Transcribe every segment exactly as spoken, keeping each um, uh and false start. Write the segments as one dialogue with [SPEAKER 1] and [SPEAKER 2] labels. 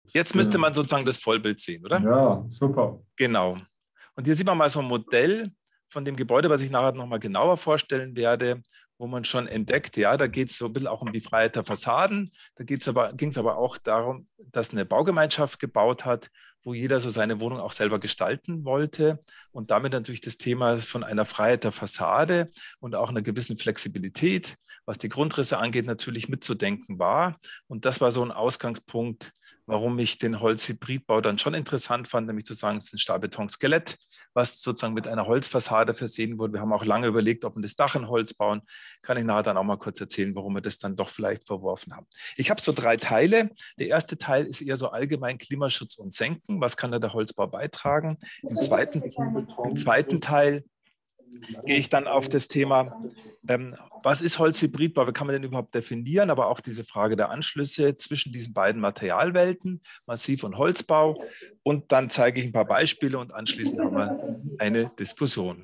[SPEAKER 1] Jetzt müsste man sozusagen das Vollbild sehen, oder?
[SPEAKER 2] Ja, super.
[SPEAKER 1] Genau. Und hier sieht man mal so ein Modell von dem Gebäude, was ich nachher nochmal genauer vorstellen werde, wo man schon entdeckt, ja, da geht es so ein bisschen auch um die Freiheit der Fassaden. Da ging es aber, ging's aber auch darum, dass eine Baugemeinschaft gebaut hat, wo jeder so seine Wohnung auch selber gestalten wollte und damit natürlich das Thema von einer Freiheit der Fassade und auch einer gewissen Flexibilität, was die Grundrisse angeht, natürlich mitzudenken war. Und das war so ein Ausgangspunkt, warum ich den Holzhybridbau dann schon interessant fand, nämlich zu sagen, es ist ein Stahlbeton-Skelett, was sozusagen mit einer Holzfassade versehen wurde. Wir haben auch lange überlegt, ob wir das Dach in Holz bauen. Kann ich nachher dann auch mal kurz erzählen, warum wir das dann doch vielleicht verworfen haben. Ich habe so drei Teile. Der erste Teil ist eher so allgemein Klimaschutz und Senken. Was kann da der Holzbau beitragen? Im zweiten, im zweiten Teil gehe ich dann auf das Thema, ähm, was ist Holzhybridbau, wie kann man den überhaupt definieren, aber auch diese Frage der Anschlüsse zwischen diesen beiden Materialwelten, Massiv- und Holzbau. Und dann zeige ich ein paar Beispiele und anschließend haben wir eine Diskussion.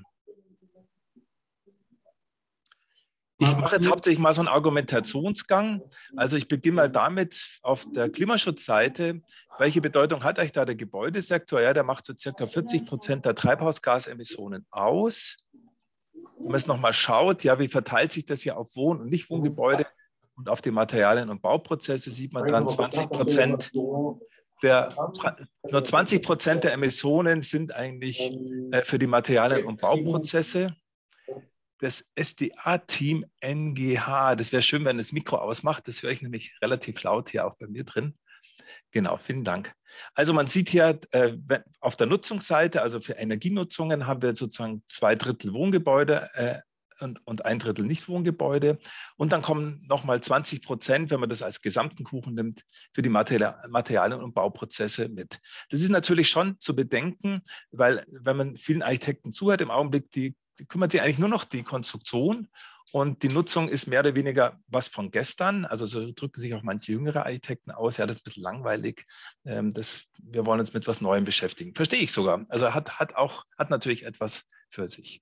[SPEAKER 1] Ich mache jetzt hauptsächlich mal so einen Argumentationsgang. Also ich beginne mal damit auf der Klimaschutzseite. Welche Bedeutung hat eigentlich da der Gebäudesektor? Ja, der macht so circa vierzig Prozent der Treibhausgasemissionen aus. Wenn man es nochmal schaut, ja, wie verteilt sich das hier auf Wohn- und Nichtwohngebäude und auf die Materialien und Bauprozesse, sieht man dann zwanzig Prozent der, nur zwanzig Prozent der Emissionen sind eigentlich äh, für die Materialien und Bauprozesse. Das S D A-Team N G H, das wäre schön, wenn das Mikro ausmacht, das höre ich nämlich relativ laut hier auch bei mir drin. Genau, vielen Dank. Also man sieht hier äh, auf der Nutzungsseite, also für Energienutzungen haben wir sozusagen zwei Drittel Wohngebäude äh, und, und ein Drittel Nichtwohngebäude. Und dann kommen nochmal zwanzig Prozent, wenn man das als gesamten Kuchen nimmt, für die Materialien und Bauprozesse mit. Das ist natürlich schon zu bedenken, weil wenn man vielen Architekten zuhört im Augenblick, die Die kümmert sich eigentlich nur noch die Konstruktion und die Nutzung ist mehr oder weniger was von gestern. Also so drücken sich auch manche jüngere Architekten aus. Ja, das ist ein bisschen langweilig. Ähm, das, wir wollen uns mit was Neuem beschäftigen. Verstehe ich sogar. Also hat, hat auch, hat natürlich etwas für sich.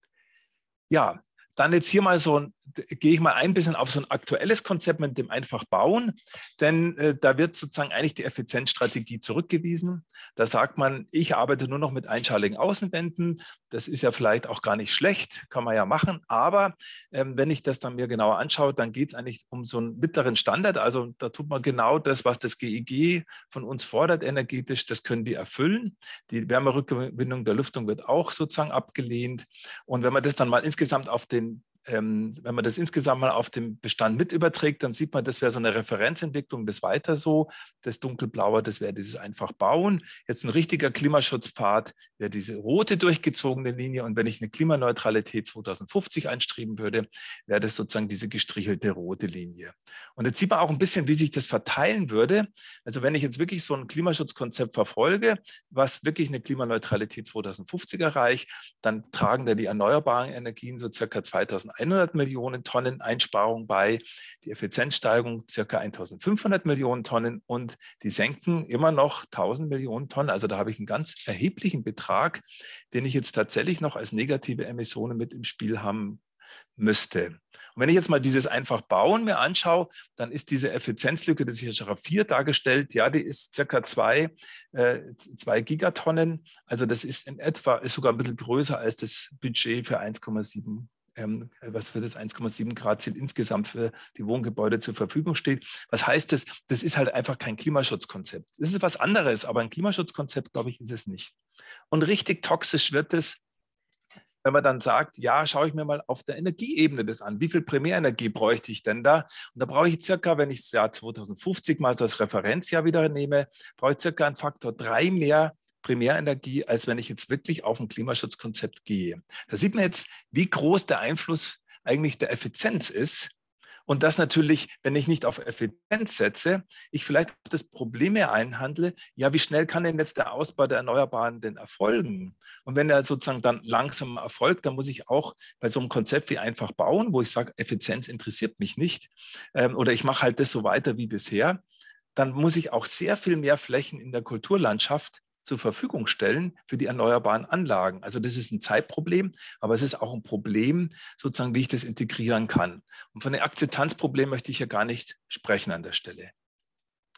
[SPEAKER 1] Ja, dann jetzt hier mal so, gehe ich mal ein bisschen auf so ein aktuelles Konzept mit dem einfach bauen, denn äh, da wird sozusagen eigentlich die Effizienzstrategie zurückgewiesen. Da sagt man, ich arbeite nur noch mit einschaligen Außenwänden. Das ist ja vielleicht auch gar nicht schlecht, kann man ja machen, aber ähm, wenn ich das dann mir genauer anschaue, dann geht es eigentlich um so einen mittleren Standard. Also da tut man genau das, was das G E G von uns fordert energetisch, das können die erfüllen. Die Wärmerückgewinnung der Lüftung wird auch sozusagen abgelehnt. Und wenn man das dann mal insgesamt auf den Ähm, wenn man das insgesamt mal auf den Bestand mit überträgt, dann sieht man, das wäre so eine Referenzentwicklung, das weiter so. Das dunkelblaue, das wäre dieses einfach bauen. Jetzt ein richtiger Klimaschutzpfad wäre diese rote durchgezogene Linie. Und wenn ich eine Klimaneutralität zweitausendfünfzig einstreben würde, wäre das sozusagen diese gestrichelte rote Linie. Und jetzt sieht man auch ein bisschen, wie sich das verteilen würde. Also wenn ich jetzt wirklich so ein Klimaschutzkonzept verfolge, was wirklich eine Klimaneutralität zweitausendfünfzig erreicht, dann tragen da die erneuerbaren Energien so circa zweitausendeinhundert Millionen Tonnen Einsparung bei, die Effizienzsteigerung circa eintausendfünfhundert Millionen Tonnen und die senken immer noch tausend Millionen Tonnen. Also da habe ich einen ganz erheblichen Betrag, den ich jetzt tatsächlich noch als negative Emissionen mit im Spiel haben müsste. Und wenn ich jetzt mal dieses einfach bauen mir anschaue, dann ist diese Effizienzlücke, das ist hier schon vier dargestellt, ja, die ist circa zwei, äh, zwei Gigatonnen. Also das ist in etwa, ist sogar ein bisschen größer als das Budget für eins Komma sieben, ähm, was für das eins Komma sieben Grad Ziel insgesamt für die Wohngebäude zur Verfügung steht. Was heißt das? Das ist halt einfach kein Klimaschutzkonzept. Das ist was anderes, aber ein Klimaschutzkonzept, glaube ich, ist es nicht. Und richtig toxisch wird es, wenn man dann sagt, ja, schaue ich mir mal auf der Energieebene das an. Wie viel Primärenergie bräuchte ich denn da? Und da brauche ich circa, wenn ich das Jahr zweitausendfünfzig mal so als Referenzjahr wieder nehme, brauche ich circa einen Faktor drei mehr Primärenergie, als wenn ich jetzt wirklich auf ein Klimaschutzkonzept gehe. Da sieht man jetzt, wie groß der Einfluss eigentlich der Effizienz ist. Und das natürlich, wenn ich nicht auf Effizienz setze, ich vielleicht das Problem mehr einhandle, ja, wie schnell kann denn jetzt der Ausbau der Erneuerbaren denn erfolgen? Und wenn er sozusagen dann langsam erfolgt, dann muss ich auch bei so einem Konzept wie einfach bauen, wo ich sage, Effizienz interessiert mich nicht, ähm, oder ich mache halt das so weiter wie bisher, dann muss ich auch sehr viel mehr Flächen in der Kulturlandschaft zur Verfügung stellen für die erneuerbaren Anlagen. Also das ist ein Zeitproblem, aber es ist auch ein Problem, sozusagen, wie ich das integrieren kann. Und von dem Akzeptanzproblem möchte ich ja gar nicht sprechen an der Stelle.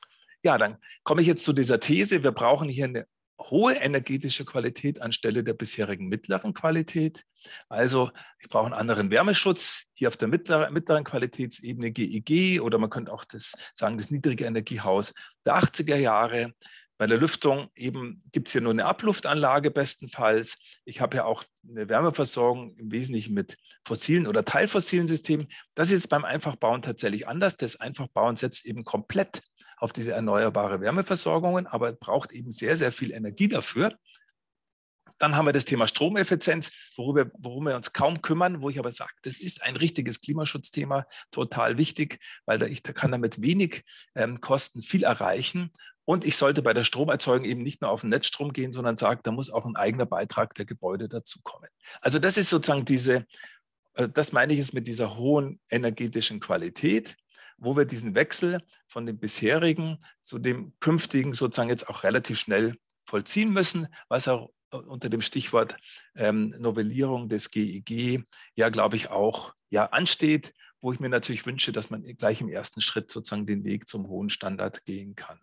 [SPEAKER 1] Ja, dann komme ich jetzt zu dieser These, wir brauchen hier eine hohe energetische Qualität anstelle der bisherigen mittleren Qualität. Also ich brauche einen anderen Wärmeschutz, hier auf der mittleren, mittleren Qualitätsebene G E G, oder man könnte auch das sagen, das niedrige Energiehaus der achtziger Jahre. Bei der Lüftung eben gibt es hier nur eine Abluftanlage bestenfalls. Ich habe ja auch eine Wärmeversorgung im Wesentlichen mit fossilen oder teilfossilen Systemen. Das ist jetzt beim Einfachbauen tatsächlich anders. Das Einfachbauen setzt eben komplett auf diese erneuerbare Wärmeversorgungen, aber braucht eben sehr, sehr viel Energie dafür. Dann haben wir das Thema Stromeffizienz, worüber, worum wir uns kaum kümmern, wo ich aber sage, das ist ein richtiges Klimaschutzthema, total wichtig, weil da ich da kann damit wenig ähm, Kosten viel erreichen. Und ich sollte bei der Stromerzeugung eben nicht nur auf den Netzstrom gehen, sondern sage, da muss auch ein eigener Beitrag der Gebäude dazukommen. Also das ist sozusagen diese, äh, das meine ich jetzt mit dieser hohen energetischen Qualität, wo wir diesen Wechsel von dem bisherigen zu dem künftigen sozusagen jetzt auch relativ schnell vollziehen müssen, was auch unter dem Stichwort ähm, Novellierung des G E G ja, glaube ich, auch ja, ansteht, wo ich mir natürlich wünsche, dass man gleich im ersten Schritt sozusagen den Weg zum hohen Standard gehen kann.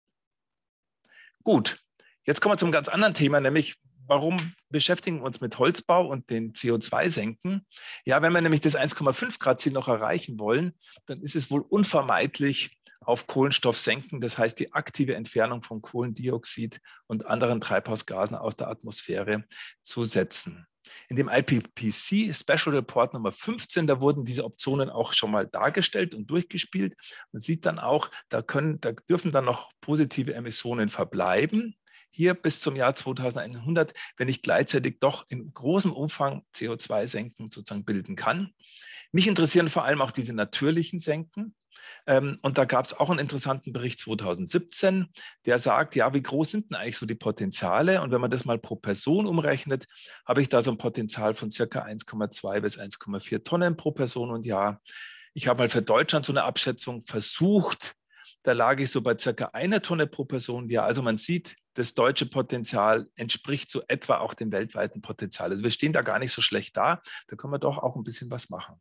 [SPEAKER 1] Gut, jetzt kommen wir zum ganz anderen Thema, nämlich warum beschäftigen wir uns mit Holzbau und den C O zwei Senken? Ja, wenn wir nämlich das eins Komma fünf Grad Ziel noch erreichen wollen, dann ist es wohl unvermeidlich, auf Kohlenstoff senken, das heißt die aktive Entfernung von Kohlendioxid und anderen Treibhausgasen aus der Atmosphäre zu setzen. In dem I P C C Special Report Nummer fünfzehn, da wurden diese Optionen auch schon mal dargestellt und durchgespielt. Man sieht dann auch, da, können, da dürfen dann noch positive Emissionen verbleiben. Hier bis zum Jahr zweitausendeinhundert, wenn ich gleichzeitig doch in großem Umfang C O zwei Senken sozusagen bilden kann. Mich interessieren vor allem auch diese natürlichen Senken. Und da gab es auch einen interessanten Bericht zweitausendsiebzehn, der sagt, ja, wie groß sind denn eigentlich so die Potenziale? Und wenn man das mal pro Person umrechnet, habe ich da so ein Potenzial von circa eins Komma zwei bis eins Komma vier Tonnen pro Person und Jahr. Ich habe mal für Deutschland so eine Abschätzung versucht. Da lag ich so bei circa einer Tonne pro Person und Jahr. Also man sieht, das deutsche Potenzial entspricht so etwa auch dem weltweiten Potenzial. Also wir stehen da gar nicht so schlecht da. Da können wir doch auch ein bisschen was machen.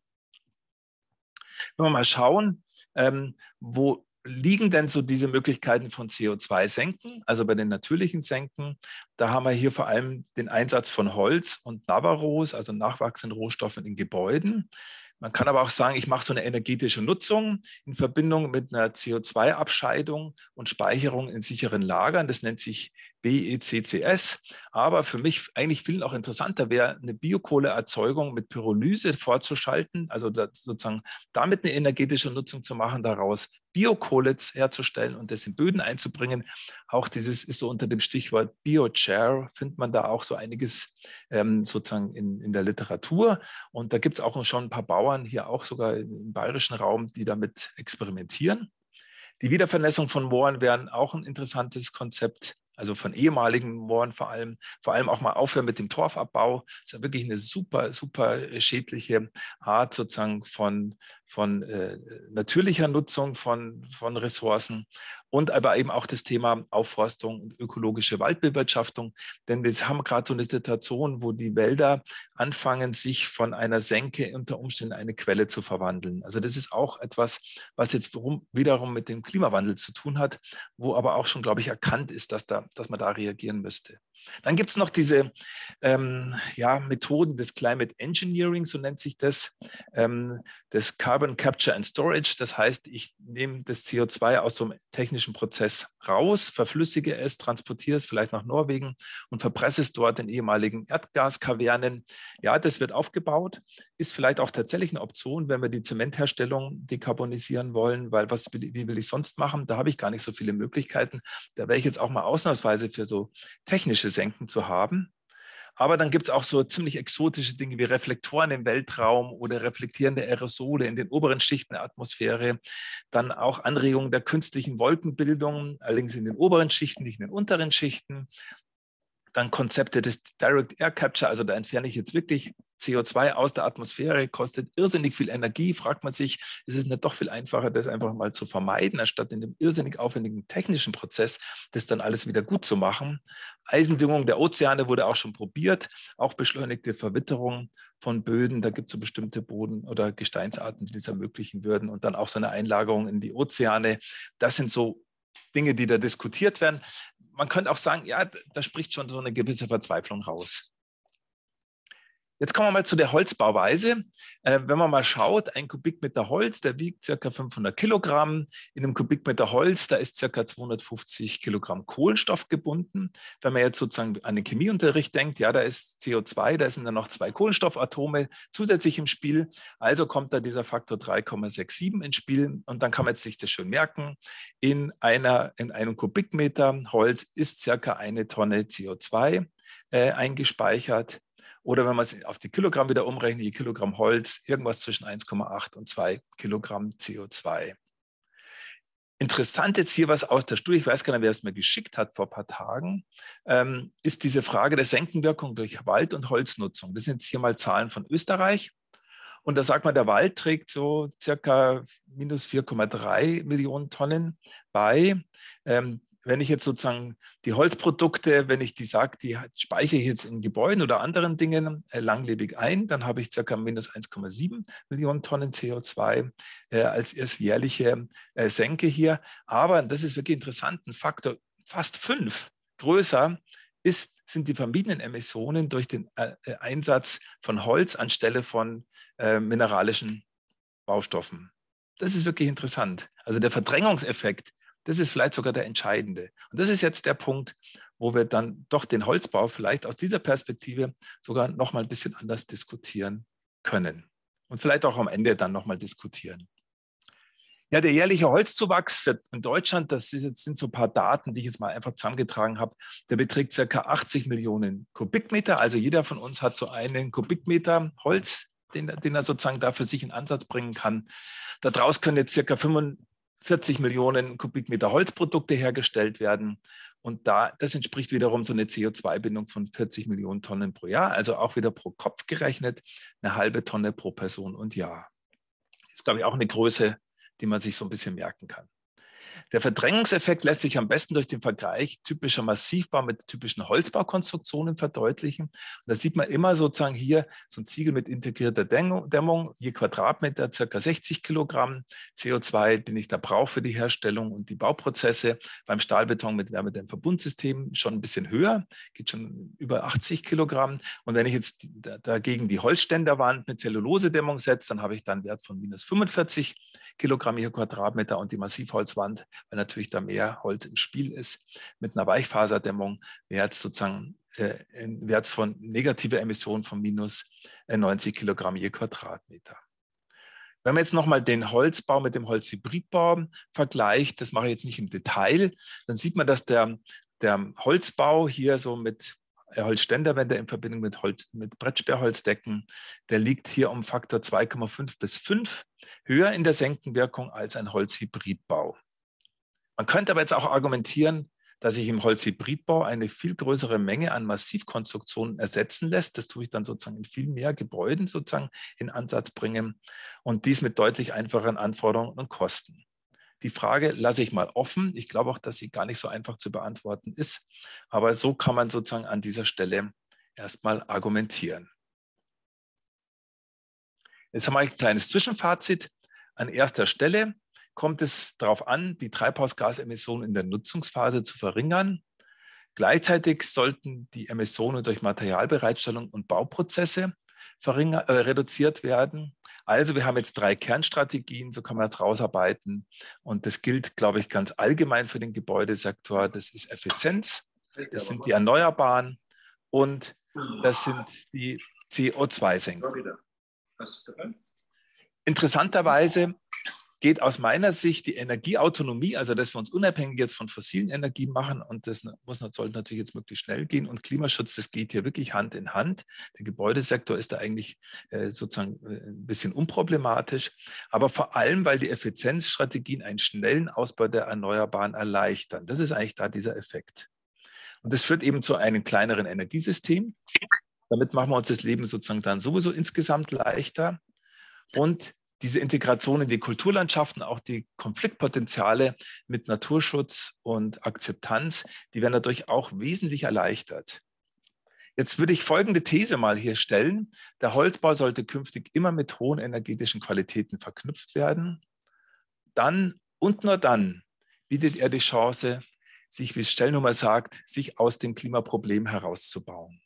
[SPEAKER 1] Wenn wir mal schauen, ähm, wo liegen denn so diese Möglichkeiten von C O zwei Senken, also bei den natürlichen Senken, da haben wir hier vor allem den Einsatz von Holz und Navarros, also nachwachsenden Rohstoffen in Gebäuden. Man kann aber auch sagen, ich mache so eine energetische Nutzung in Verbindung mit einer C O zwei Abscheidung und Speicherung in sicheren Lagern. Das nennt sich B E C C S. Aber für mich eigentlich viel noch interessanter wäre, eine Biokohleerzeugung mit Pyrolyse vorzuschalten, also sozusagen damit eine energetische Nutzung zu machen, daraus Biokohle herzustellen und das in Böden einzubringen. Auch dieses ist so unter dem Stichwort Biochar, findet man da auch so einiges ähm, sozusagen in, in der Literatur. Und da gibt es auch schon ein paar Bauern hier auch sogar im bayerischen Raum, die damit experimentieren. Die Wiedervernässung von Mooren wären auch ein interessantes Konzept. Also von ehemaligen Mooren vor allem, vor allem auch mal aufhören mit dem Torfabbau. Das ist ja wirklich eine super, super schädliche Art sozusagen von, von äh, natürlicher Nutzung von, von Ressourcen. Und aber eben auch das Thema Aufforstung und ökologische Waldbewirtschaftung. Denn wir haben gerade so eine Situation, wo die Wälder anfangen, sich von einer Senke unter Umständen eine Quelle zu verwandeln. Also das ist auch etwas, was jetzt wiederum mit dem Klimawandel zu tun hat, wo aber auch schon, glaube ich, erkannt ist, dass, da, dass man da reagieren müsste. Dann gibt es noch diese ähm, ja, Methoden des Climate Engineering, so nennt sich das, ähm, des Carbon Capture and Storage. Das heißt, ich nehme das C O zwei aus so einem technischen Prozess raus, verflüssige es, transportiere es vielleicht nach Norwegen und verpresse es dort in ehemaligen Erdgaskavernen. Ja, das wird aufgebaut, ist vielleicht auch tatsächlich eine Option, wenn wir die Zementherstellung dekarbonisieren wollen, weil was wie will ich sonst machen? Da habe ich gar nicht so viele Möglichkeiten. Da wäre ich jetzt auch mal ausnahmsweise für so technische Senken zu haben. Aber dann gibt es auch so ziemlich exotische Dinge wie Reflektoren im Weltraum oder reflektierende Aerosole in den oberen Schichten der Atmosphäre. Dann auch Anregungen der künstlichen Wolkenbildung, allerdings in den oberen Schichten, nicht in den unteren Schichten. Dann Konzepte des Direct Air Capture, also da entferne ich jetzt wirklich C O zwei aus der Atmosphäre, kostet irrsinnig viel Energie. Fragt man sich, ist es nicht doch viel einfacher, das einfach mal zu vermeiden, anstatt in dem irrsinnig aufwendigen technischen Prozess das dann alles wieder gut zu machen. Eisendüngung der Ozeane wurde auch schon probiert, auch beschleunigte Verwitterung von Böden. Da gibt es so bestimmte Boden- oder Gesteinsarten, die das ermöglichen würden. Und dann auch so eine Einlagerung in die Ozeane. Das sind so Dinge, die da diskutiert werden. Man könnte auch sagen, ja, da spricht schon so eine gewisse Verzweiflung raus. Jetzt kommen wir mal zu der Holzbauweise. Äh, wenn man mal schaut, ein Kubikmeter Holz, der wiegt ca. fünfhundert Kilogramm. In einem Kubikmeter Holz, da ist ca. zweihundertfünfzig Kilogramm Kohlenstoff gebunden. Wenn man jetzt sozusagen an den Chemieunterricht denkt, ja, da ist C O zwei, da sind dann noch zwei Kohlenstoffatome zusätzlich im Spiel. Also kommt da dieser Faktor drei Komma siebenundsechzig ins Spiel. Und dann kann man jetzt sich das schön merken. In, einer, in einem Kubikmeter Holz ist ca. eine Tonne C O zwei äh, eingespeichert. Oder wenn man es auf die Kilogramm wieder umrechnet, je Kilogramm Holz, irgendwas zwischen eins Komma acht und zwei Kilogramm C O zwei. Interessant jetzt hier was aus der Studie, ich weiß gar nicht, wer es mir geschickt hat vor ein paar Tagen, ähm, ist diese Frage der Senkenwirkung durch Wald- und Holznutzung. Das sind jetzt hier mal Zahlen von Österreich. Und da sagt man, der Wald trägt so circa minus vier Komma drei Millionen Tonnen bei. Ähm, Wenn ich jetzt sozusagen die Holzprodukte, wenn ich die sage, die speichere ich jetzt in Gebäuden oder anderen Dingen äh, langlebig ein, dann habe ich ca. minus eins Komma sieben Millionen Tonnen C O zwei äh, als jährliche äh, Senke hier. Aber, das ist wirklich interessant, ein Faktor fast fünf größer ist, sind die vermiedenen Emissionen durch den äh, Einsatz von Holz anstelle von äh, mineralischen Baustoffen. Das ist wirklich interessant. Also der Verdrängungseffekt, das ist vielleicht sogar der entscheidende. Und das ist jetzt der Punkt, wo wir dann doch den Holzbau vielleicht aus dieser Perspektive sogar noch mal ein bisschen anders diskutieren können. Und vielleicht auch am Ende dann noch mal diskutieren. Ja, der jährliche Holzzuwachs für in Deutschland, das ist jetzt, sind so ein paar Daten, die ich jetzt mal einfach zusammengetragen habe, der beträgt ca. achtzig Millionen Kubikmeter. Also jeder von uns hat so einen Kubikmeter Holz, den, den er sozusagen da für sich in Ansatz bringen kann. Daraus können jetzt ca. fünfundvierzig Millionen Kubikmeter Holzprodukte hergestellt werden. Und da, das entspricht wiederum so eine C O zwei Bindung von vierzig Millionen Tonnen pro Jahr, also auch wieder pro Kopf gerechnet, eine halbe Tonne pro Person und Jahr. Das ist, glaube ich, auch eine Größe, die man sich so ein bisschen merken kann. Der Verdrängungseffekt lässt sich am besten durch den Vergleich typischer Massivbau mit typischen Holzbaukonstruktionen verdeutlichen. Und da sieht man immer sozusagen hier so ein Ziegel mit integrierter Dämmung, je Quadratmeter ca. sechzig Kilogramm C O zwei, den ich da brauche für die Herstellung und die Bauprozesse. Beim Stahlbeton mit Wärmedämmverbundsystemen schon ein bisschen höher, geht schon über achtzig Kilogramm. Und wenn ich jetzt dagegen die Holzständerwand mit Zellulosedämmung setze, dann habe ich dann einen Wert von minus fünfundvierzig Kilogramm je Quadratmeter und die Massivholzwand, weil natürlich da mehr Holz im Spiel ist, mit einer Weichfaserdämmung wäre jetzt sozusagen äh, ein Wert von negativer Emission von minus neunzig Kilogramm je Quadratmeter. Wenn man jetzt nochmal den Holzbau mit dem Holzhybridbau vergleicht, das mache ich jetzt nicht im Detail, dann sieht man, dass der, der Holzbau hier so mit Holzständerwände in Verbindung mit, Holz, mit Brettsperrholzdecken, der liegt hier um Faktor zwei Komma fünf bis fünf höher in der Senkenwirkung als ein Holzhybridbau. Man könnte aber jetzt auch argumentieren, dass sich im Holzhybridbau eine viel größere Menge an Massivkonstruktionen ersetzen lässt. Das tue ich dann sozusagen in viel mehr Gebäuden sozusagen in Ansatz bringen und dies mit deutlich einfacheren Anforderungen und Kosten. Die Frage lasse ich mal offen. Ich glaube auch, dass sie gar nicht so einfach zu beantworten ist. Aber so kann man sozusagen an dieser Stelle erstmal argumentieren. Jetzt haben wir ein kleines Zwischenfazit. An erster Stelle kommt es darauf an, die Treibhausgasemissionen in der Nutzungsphase zu verringern. Gleichzeitig sollten die Emissionen durch Materialbereitstellung und Bauprozesse verringert, äh, reduziert werden. Also wir haben jetzt drei Kernstrategien, so kann man das rausarbeiten. Und das gilt, glaube ich, ganz allgemein für den Gebäudesektor. Das ist Effizienz, das sind die Erneuerbaren und das sind die C O zwei Senken. Interessanterweise geht aus meiner Sicht die Energieautonomie, also dass wir uns unabhängig jetzt von fossilen Energien machen, und das muss, sollte natürlich jetzt möglichst schnell gehen, und Klimaschutz, das geht hier wirklich Hand in Hand. Der Gebäudesektor ist da eigentlich äh, sozusagen äh, ein bisschen unproblematisch, aber vor allem, weil die Effizienzstrategien einen schnellen Ausbau der Erneuerbaren erleichtern. Das ist eigentlich da dieser Effekt. Und das führt eben zu einem kleineren Energiesystem. Damit machen wir uns das Leben sozusagen dann sowieso insgesamt leichter. Und diese Integration in die Kulturlandschaften, auch die Konfliktpotenziale mit Naturschutz und Akzeptanz, die werden dadurch auch wesentlich erleichtert. Jetzt würde ich folgende These mal hier stellen. Der Holzbau sollte künftig immer mit hohen energetischen Qualitäten verknüpft werden. Dann und nur dann bietet er die Chance, sich, wie es Stellnummer sagt, sich aus dem Klimaproblem herauszubauen.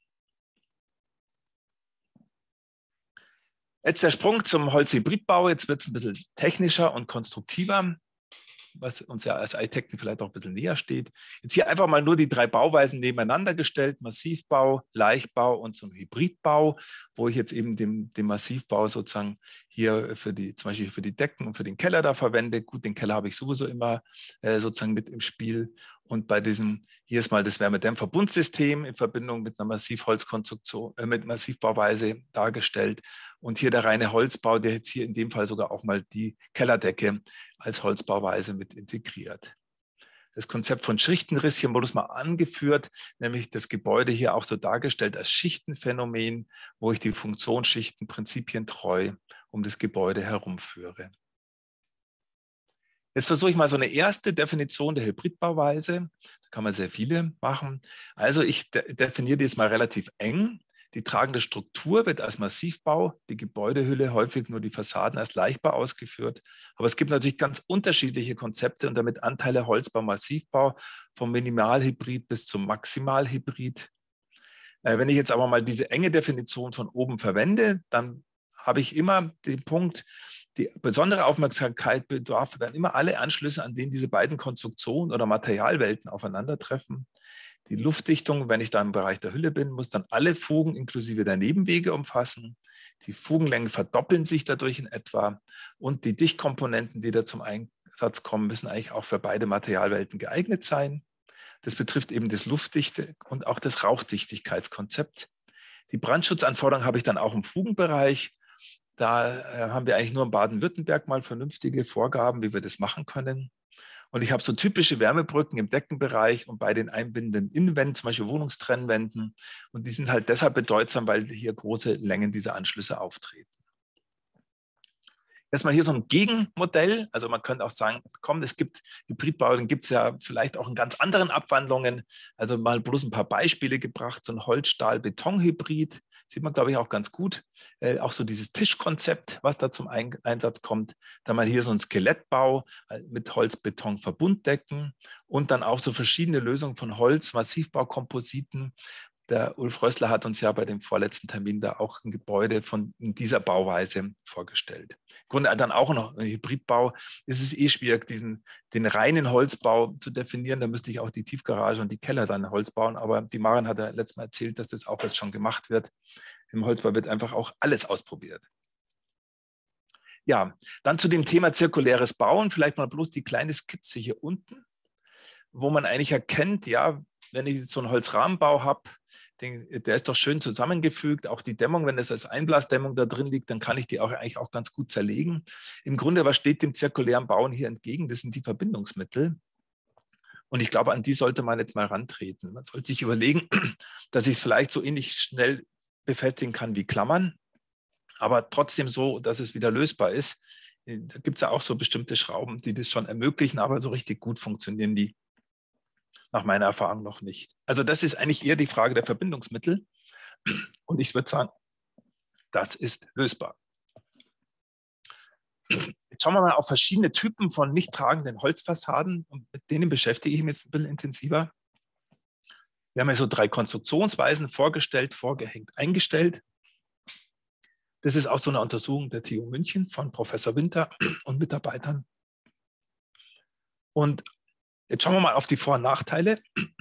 [SPEAKER 1] Jetzt der Sprung zum Holzhybridbau. Jetzt wird es ein bisschen technischer und konstruktiver, was uns ja als Architekten vielleicht auch ein bisschen näher steht. Jetzt hier einfach mal nur die drei Bauweisen nebeneinander gestellt: Massivbau, Leichtbau und so ein Hybridbau, wo ich jetzt eben den, den Massivbau sozusagen hier für die, zum Beispiel für die Decken und für den Keller da verwende. Gut, den Keller habe ich sowieso immer äh, sozusagen mit im Spiel. Und bei diesem, hier ist mal das Wärmedämmverbundsystem in Verbindung mit einer Massivholzkonstruktion, äh, mit Massivbauweise dargestellt. Und hier der reine Holzbau, der jetzt hier in dem Fall sogar auch mal die Kellerdecke als Holzbauweise mit integriert. Das Konzept von Schichtenriss hier wurde mal angeführt, nämlich das Gebäude hier auch so dargestellt als Schichtenphänomen, wo ich die Funktionsschichten prinzipientreu um das Gebäude herumführe. Jetzt versuche ich mal so eine erste Definition der Hybridbauweise. Da kann man sehr viele machen. Also ich de definiere die jetzt mal relativ eng. Die tragende Struktur wird als Massivbau, die Gebäudehülle häufig nur die Fassaden als Leichtbau ausgeführt. Aber es gibt natürlich ganz unterschiedliche Konzepte und damit Anteile Holzbau, Massivbau, vom Minimalhybrid bis zum Maximalhybrid. Äh, wenn ich jetzt aber mal diese enge Definition von oben verwende, dann habe ich immer den Punkt, die besondere Aufmerksamkeit bedarf dann immer alle Anschlüsse, an denen diese beiden Konstruktionen oder Materialwelten aufeinandertreffen. Die Luftdichtung, wenn ich da im Bereich der Hülle bin, muss dann alle Fugen inklusive der Nebenwege umfassen. Die Fugenlängen verdoppeln sich dadurch in etwa. Und die Dichtkomponenten, die da zum Einsatz kommen, müssen eigentlich auch für beide Materialwelten geeignet sein. Das betrifft eben das Luftdichte- und auch das Rauchdichtigkeitskonzept. Die Brandschutzanforderungen habe ich dann auch im Fugenbereich. Da äh, haben wir eigentlich nur in Baden-Württemberg mal vernünftige Vorgaben, wie wir das machen können. Und ich habe so typische Wärmebrücken im Deckenbereich und bei den einbindenden Innenwänden, zum Beispiel Wohnungstrennwänden. Und die sind halt deshalb bedeutsam, weil hier große Längen dieser Anschlüsse auftreten. Erstmal hier so ein Gegenmodell. Also man könnte auch sagen, komm, es gibt Hybridbau, dann gibt es ja vielleicht auch in ganz anderen Abwandlungen. Also mal bloß ein paar Beispiele gebracht. So ein Holz-Stahl-Beton-Hybrid sieht man, glaube ich, auch ganz gut. Äh, auch so dieses Tischkonzept, was da zum Ein Einsatz kommt. Dann mal hier so ein Skelettbau mit Holz-Beton-Verbunddecken und dann auch so verschiedene Lösungen von Holz, Massivbaukompositen. Der Ulf Rössler hat uns ja bei dem vorletzten Termin da auch ein Gebäude von dieser Bauweise vorgestellt. Im Grunde dann auch noch ein Hybridbau. Es ist eh schwierig, diesen, den reinen Holzbau zu definieren. Da müsste ich auch die Tiefgarage und die Keller dann Holz bauen. Aber die Maren hat ja letztes Mal erzählt, dass das auch jetzt schon gemacht wird. Im Holzbau wird einfach auch alles ausprobiert. Ja, dann zu dem Thema zirkuläres Bauen. Vielleicht mal bloß die kleine Skizze hier unten, wo man eigentlich erkennt, ja, wenn ich jetzt so einen Holzrahmenbau habe, der ist doch schön zusammengefügt. Auch die Dämmung, wenn das als Einblasdämmung da drin liegt, dann kann ich die auch eigentlich auch ganz gut zerlegen. Im Grunde, was steht dem zirkulären Bauen hier entgegen? Das sind die Verbindungsmittel. Und ich glaube, an die sollte man jetzt mal rantreten. Man sollte sich überlegen, dass ich es vielleicht so ähnlich schnell befestigen kann wie Klammern, aber trotzdem so, dass es wieder lösbar ist. Da gibt es ja auch so bestimmte Schrauben, die das schon ermöglichen, aber so richtig gut funktionieren die nach meiner Erfahrung noch nicht. Also das ist eigentlich eher die Frage der Verbindungsmittel. Und ich würde sagen, das ist lösbar. Jetzt schauen wir mal auf verschiedene Typen von nicht tragenden Holzfassaden. Und mit denen beschäftige ich mich jetzt ein bisschen intensiver. Wir haben ja so drei Konstruktionsweisen vorgestellt, vorgehängt, eingestellt. Das ist aus so einer Untersuchung der T U München von Professor Winter und Mitarbeitern. Und jetzt schauen wir mal auf die Vor- und Nachteile.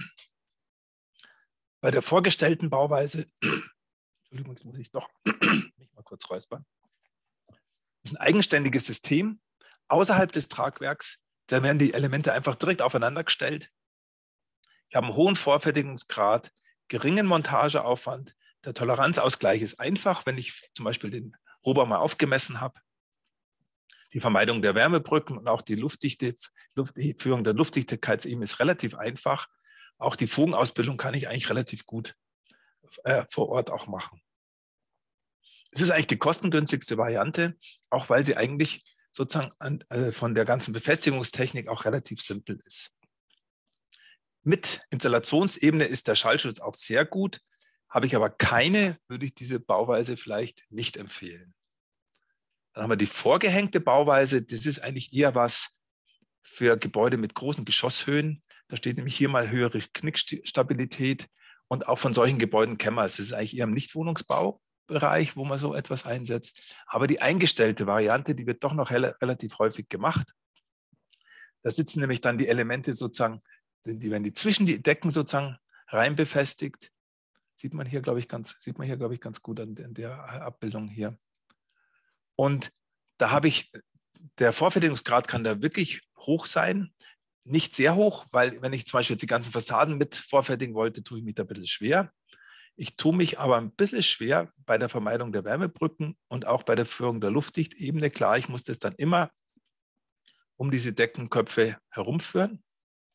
[SPEAKER 1] Bei der vorgestellten Bauweise, Entschuldigung, jetzt muss ich doch mich mal kurz räuspern. Das ist ein eigenständiges System. Außerhalb des Tragwerks, da werden die Elemente einfach direkt aufeinander gestellt. Ich habe einen hohen Vorfertigungsgrad, geringen Montageaufwand. Der Toleranzausgleich ist einfach, wenn ich zum Beispiel den Rohbau mal aufgemessen habe. Die Vermeidung der Wärmebrücken und auch die, Luftdichte, Luft, die Führung der Luftdichtigkeitsebene ist relativ einfach. Auch die Fugenausbildung kann ich eigentlich relativ gut äh, vor Ort auch machen. Es ist eigentlich die kostengünstigste Variante, auch weil sie eigentlich sozusagen an, äh, von der ganzen Befestigungstechnik auch relativ simpel ist. Mit Installationsebene ist der Schallschutz auch sehr gut. Habe ich aber keine, würde ich diese Bauweise vielleicht nicht empfehlen. Dann haben wir die vorgehängte Bauweise. Das ist eigentlich eher was, für Gebäude mit großen Geschosshöhen. Da steht nämlich hier mal höhere Knickstabilität. Und auch von solchen Gebäuden kennen wir es. Das ist eigentlich eher im Nichtwohnungsbaubereich, wo man so etwas einsetzt. Aber die eingestellte Variante, die wird doch noch relativ häufig gemacht. Da sitzen nämlich dann die Elemente sozusagen, die werden die zwischen die Decken sozusagen rein befestigt. Sieht man hier, glaube ich, ganz, sieht man hier, glaube ich, ganz gut an der Abbildung hier. Und da habe ich, der Vorfertigungsgrad kann da wirklich hoch sein. Nicht sehr hoch, weil wenn ich zum Beispiel jetzt die ganzen Fassaden mit vorfertigen wollte, tue ich mich da ein bisschen schwer. Ich tue mich aber ein bisschen schwer bei der Vermeidung der Wärmebrücken und auch bei der Führung der Luftdichtebene. Klar, ich muss das dann immer um diese Deckenköpfe herumführen.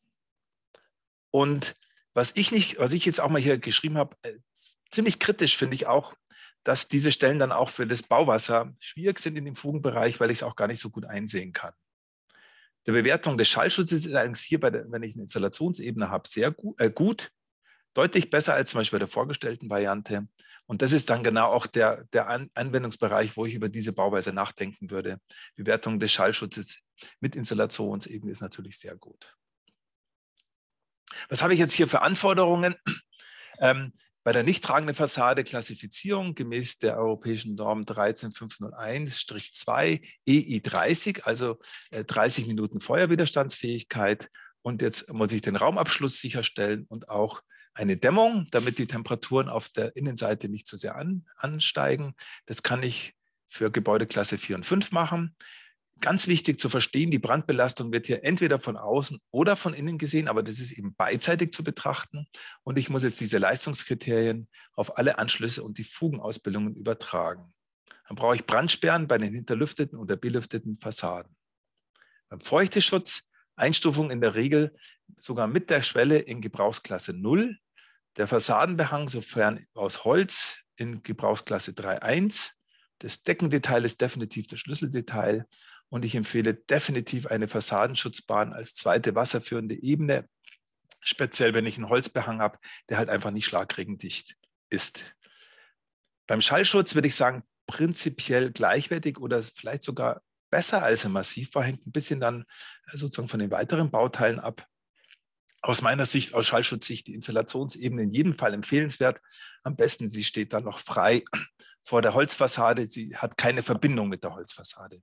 [SPEAKER 1] Und was ich nicht, was ich jetzt auch mal hier geschrieben habe, äh, ziemlich kritisch finde ich auch, dass diese Stellen dann auch für das Bauwasser schwierig sind in dem Fugenbereich, weil ich es auch gar nicht so gut einsehen kann. Die Bewertung des Schallschutzes ist eigentlich hier, bei der, wenn ich eine Installationsebene habe, sehr gut, äh, gut, deutlich besser als zum Beispiel bei der vorgestellten Variante. Und das ist dann genau auch der, der An Anwendungsbereich, wo ich über diese Bauweise nachdenken würde. Bewertung des Schallschutzes mit Installationsebene ist natürlich sehr gut. Was habe ich jetzt hier für Anforderungen? Ähm, Bei der nicht tragenden Fassade Klassifizierung gemäß der europäischen Norm dreizehn fünfhunderteins zwei E I dreißig, also dreißig Minuten Feuerwiderstandsfähigkeit. Und jetzt muss ich den Raumabschluss sicherstellen und auch eine Dämmung, damit die Temperaturen auf der Innenseite nicht zu sehr an, ansteigen. Das kann ich für Gebäudeklasse vier und fünf machen. Ganz wichtig zu verstehen, die Brandbelastung wird hier entweder von außen oder von innen gesehen, aber das ist eben beidseitig zu betrachten. Und ich muss jetzt diese Leistungskriterien auf alle Anschlüsse und die Fugenausbildungen übertragen. Dann brauche ich Brandsperren bei den hinterlüfteten oder belüfteten Fassaden. Beim Feuchteschutz, Einstufung in der Regel sogar mit der Schwelle in Gebrauchsklasse null. Der Fassadenbehang, sofern aus Holz, in Gebrauchsklasse drei Punkt eins. Das Deckendetail ist definitiv das Schlüsseldetail. Und ich empfehle definitiv eine Fassadenschutzbahn als zweite wasserführende Ebene, speziell wenn ich einen Holzbehang habe, der halt einfach nicht schlagregendicht ist. Beim Schallschutz würde ich sagen, prinzipiell gleichwertig oder vielleicht sogar besser als im Massivbau, hängt ein bisschen dann sozusagen von den weiteren Bauteilen ab. Aus meiner Sicht, aus Schallschutzsicht, die Installationsebene in jedem Fall empfehlenswert. Am besten, sie steht dann noch frei vor der Holzfassade. Sie hat keine Verbindung mit der Holzfassade.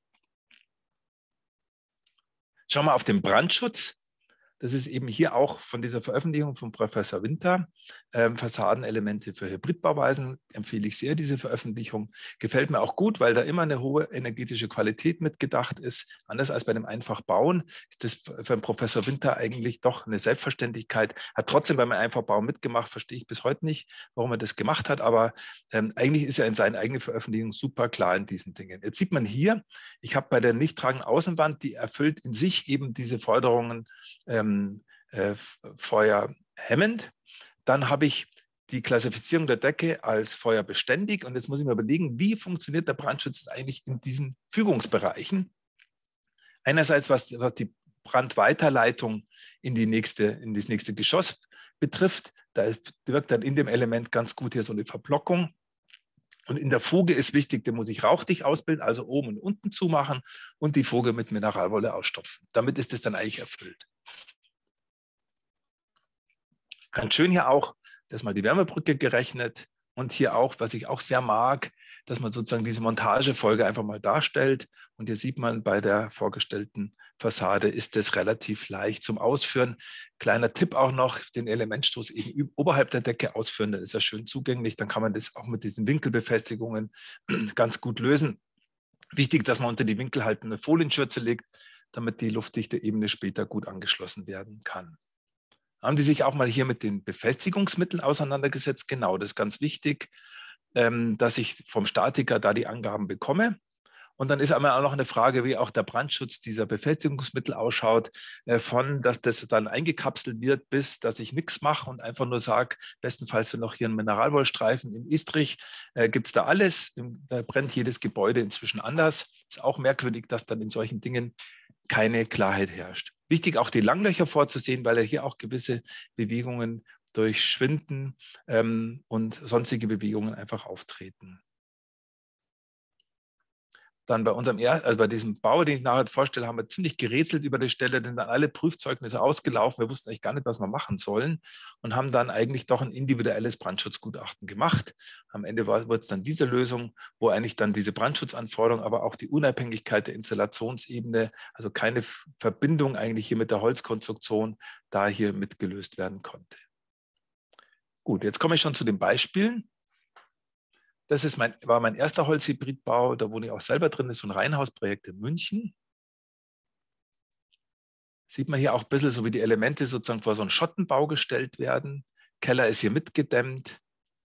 [SPEAKER 1] Schauen wir auf den Brandschutz. Das ist eben hier auch von dieser Veröffentlichung von Professor Winter. Ähm, Fassadenelemente für Hybridbauweisen empfehle ich sehr, diese Veröffentlichung. Gefällt mir auch gut, weil da immer eine hohe energetische Qualität mitgedacht ist. Anders als bei dem Einfachbauen ist das für den Professor Winter eigentlich doch eine Selbstverständlichkeit. Hat trotzdem beim Einfachbau mitgemacht, verstehe ich bis heute nicht, warum er das gemacht hat. Aber ähm, eigentlich ist er in seinen eigenen Veröffentlichungen super klar in diesen Dingen. Jetzt sieht man hier, ich habe bei der nicht tragenden Außenwand, die erfüllt in sich eben diese Forderungen, ähm, Äh, feuerhemmend. Dann habe ich die Klassifizierung der Decke als feuerbeständig. Und jetzt muss ich mir überlegen, wie funktioniert der Brandschutz eigentlich in diesen Fügungsbereichen? Einerseits, was, was die Brandweiterleitung in, die nächste, in das nächste Geschoss betrifft. Da wirkt dann in dem Element ganz gut hier so eine Verblockung. Und in der Fuge ist wichtig, den muss ich rauchdicht ausbilden, also oben und unten zumachen und die Fuge mit Mineralwolle ausstopfen. Damit ist es dann eigentlich erfüllt. Ganz schön hier auch, dass man die Wärmebrücke gerechnet und hier auch, was ich auch sehr mag, dass man sozusagen diese Montagefolge einfach mal darstellt. Und hier sieht man bei der vorgestellten Fassade ist das relativ leicht zum Ausführen. Kleiner Tipp auch noch, den Elementstoß eben oberhalb der Decke ausführen, dann ist er schön zugänglich. Dann kann man das auch mit diesen Winkelbefestigungen ganz gut lösen. Wichtig, dass man unter die Winkel halt eine Folienschürze legt, damit die luftdichte Ebene später gut angeschlossen werden kann. Haben die sich auch mal hier mit den Befestigungsmitteln auseinandergesetzt? Genau, das ist ganz wichtig, dass ich vom Statiker da die Angaben bekomme. Und dann ist einmal auch noch eine Frage, wie auch der Brandschutz dieser Befestigungsmittel ausschaut, von, dass das dann eingekapselt wird, bis, dass ich nichts mache und einfach nur sage, bestenfalls wir noch hier einen Mineralwollstreifen im Istrich, äh, gibt es da alles. Da brennt jedes Gebäude inzwischen anders. Ist auch merkwürdig, dass dann in solchen Dingen keine Klarheit herrscht. Wichtig auch die Langlöcher vorzusehen, weil ja hier auch gewisse Bewegungen durch Schwinden ähm, und sonstige Bewegungen einfach auftreten. dann bei unserem er also bei diesem Bau, den ich nachher vorstelle, haben wir ziemlich gerätselt über die Stelle, denn dann alle Prüfzeugnisse ausgelaufen. Wir wussten eigentlich gar nicht, was wir machen sollen und haben dann eigentlich doch ein individuelles Brandschutzgutachten gemacht. Am Ende wurde es dann diese Lösung, wo eigentlich dann diese Brandschutzanforderungen, aber auch die Unabhängigkeit der Installationsebene, also keine Verbindung eigentlich hier mit der Holzkonstruktion, da hier mitgelöst werden konnte. Gut, jetzt komme ich schon zu den Beispielen. Das ist mein, war mein erster Holzhybridbau, da wohne ich auch selber drin, das ist so ein Reihenhausprojekt in München. Sieht man hier auch ein bisschen so, wie die Elemente sozusagen vor so einen Schottenbau gestellt werden. Keller ist hier mitgedämmt.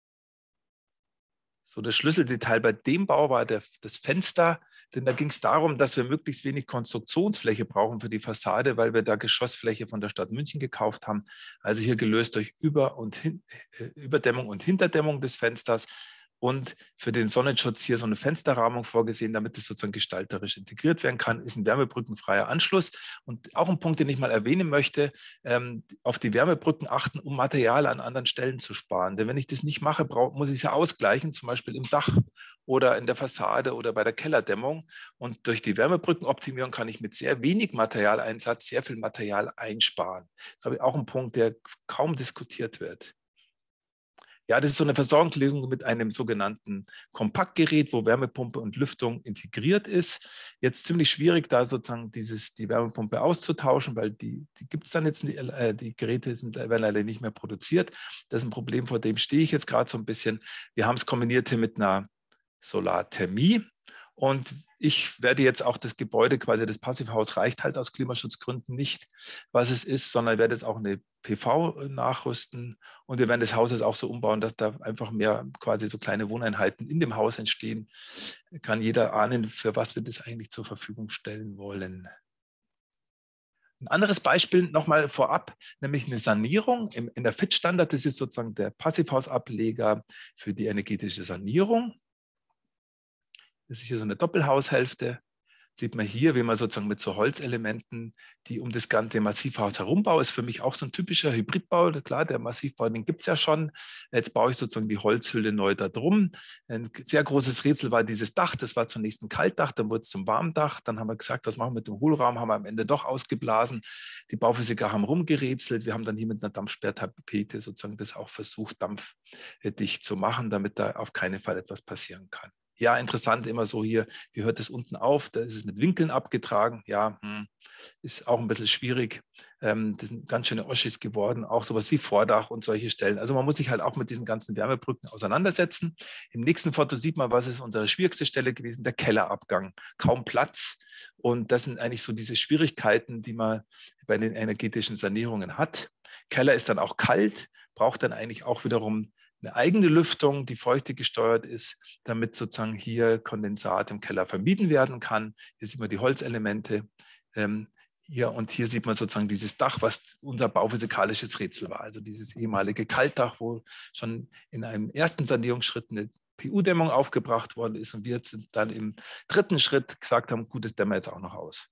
[SPEAKER 1] So das Schlüsseldetail bei dem Bau war der, das Fenster, denn da ging es darum, dass wir möglichst wenig Konstruktionsfläche brauchen für die Fassade, weil wir da Geschossfläche von der Stadt München gekauft haben. Also hier gelöst durch Über- und Hin äh, Überdämmung und Hinterdämmung des Fensters. Und für den Sonnenschutz hier so eine Fensterrahmung vorgesehen, damit es sozusagen gestalterisch integriert werden kann, ist ein wärmebrückenfreier Anschluss. Und auch ein Punkt, den ich mal erwähnen möchte, ähm, auf die Wärmebrücken achten, um Material an anderen Stellen zu sparen. Denn wenn ich das nicht mache, brauch, muss ich es ja ausgleichen, zum Beispiel im Dach oder in der Fassade oder bei der Kellerdämmung. Und durch die Wärmebrückenoptimierung kann ich mit sehr wenig Materialeinsatz sehr viel Material einsparen. Das ist, glaube ich, auch ein Punkt, der kaum diskutiert wird. Ja, das ist so eine Versorgungslösung mit einem sogenannten Kompaktgerät, wo Wärmepumpe und Lüftung integriert ist. Jetzt ziemlich schwierig, da sozusagen dieses, die Wärmepumpe auszutauschen, weil die, die gibt es dann jetzt, nicht, äh, die Geräte sind, werden leider nicht mehr produziert. Das ist ein Problem, vor dem stehe ich jetzt gerade so ein bisschen. Wir haben es kombiniert hier mit einer Solarthermie. Und ich werde jetzt auch das Gebäude, quasi das Passivhaus reicht halt aus Klimaschutzgründen nicht, was es ist, sondern werde jetzt auch eine P V nachrüsten und wir werden das Haus jetzt auch so umbauen, dass da einfach mehr quasi so kleine Wohneinheiten in dem Haus entstehen. Kann jeder ahnen, für was wir das eigentlich zur Verfügung stellen wollen. Ein anderes Beispiel nochmal vorab, nämlich eine Sanierung in der F I T-Standard. Das ist sozusagen der Passivhausableger für die energetische Sanierung. Das ist hier so eine Doppelhaushälfte. Sieht man hier, wie man sozusagen mit so Holzelementen, die um das ganze Massivhaus herumbau, ist für mich auch so ein typischer Hybridbau. Klar, der Massivbau, den gibt es ja schon. Jetzt baue ich sozusagen die Holzhülle neu da drum. Ein sehr großes Rätsel war dieses Dach. Das war zunächst ein Kaltdach, dann wurde es zum Warmdach. Dann haben wir gesagt, was machen wir mit dem Hohlraum? Haben wir am Ende doch ausgeblasen. Die Bauphysiker haben rumgerätselt. Wir haben dann hier mit einer Dampfsperrtapete sozusagen das auch versucht, dampfdicht zu machen, damit da auf keinen Fall etwas passieren kann. Ja, interessant immer so hier, wie hört es unten auf? Da ist es mit Winkeln abgetragen. Ja, hm, ist auch ein bisschen schwierig. Ähm, das sind ganz schöne Oschis geworden, auch sowas wie Vordach und solche Stellen. Also man muss sich halt auch mit diesen ganzen Wärmebrücken auseinandersetzen. Im nächsten Foto sieht man, was ist unsere schwierigste Stelle gewesen, der Kellerabgang. Kaum Platz. Und das sind eigentlich so diese Schwierigkeiten, die man bei den energetischen Sanierungen hat. Keller ist dann auch kalt, braucht dann eigentlich auch wiederum eine eigene Lüftung, die feuchte gesteuert ist, damit sozusagen hier Kondensat im Keller vermieden werden kann. Hier sieht man die Holzelemente. Ähm, hier und hier sieht man sozusagen dieses Dach, was unser bauphysikalisches Rätsel war. Also dieses ehemalige Kaltdach, wo schon in einem ersten Sanierungsschritt eine P U-Dämmung aufgebracht worden ist und wir jetzt dann im dritten Schritt gesagt haben, gut, das dämmen wir jetzt auch noch aus.